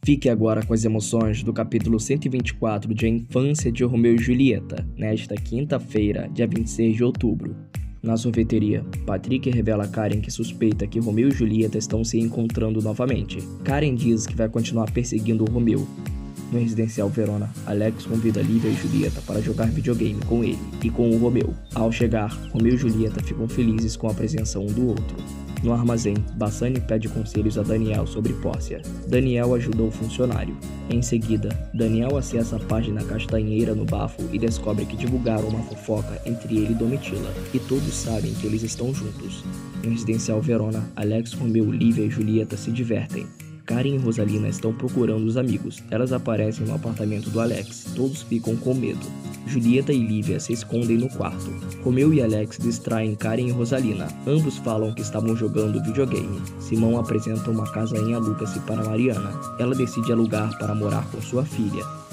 Fique agora com as emoções do capítulo 124 de A Infância de Romeu e Julieta, nesta quinta-feira, dia 26 de outubro. Na sorveteria, Patrick revela a Karen que suspeita que Romeu e Julieta estão se encontrando novamente. Karen diz que vai continuar perseguindo o Romeu. No residencial Verona, Alex convida Lívia e Julieta para jogar videogame com ele e com o Romeu. Ao chegar, Romeu e Julieta ficam felizes com a presença um do outro. No armazém, Bassani pede conselhos a Daniel sobre Pórcia. Daniel ajuda o funcionário. Em seguida, Daniel acessa a página Castanheira no Bafo e descobre que divulgaram uma fofoca entre ele e Domitila, e todos sabem que eles estão juntos. No residencial Verona, Alex, Romeu, Lívia e Julieta se divertem. Karen e Rosalina estão procurando os amigos. Elas aparecem no apartamento do Alex. Todos ficam com medo. Julieta e Lívia se escondem no quarto. Romeu e Alex distraem Karen e Rosalina. Ambos falam que estavam jogando videogame. Simão apresenta uma casa em aluga-se para Mariana. Ela decide alugar para morar com sua filha.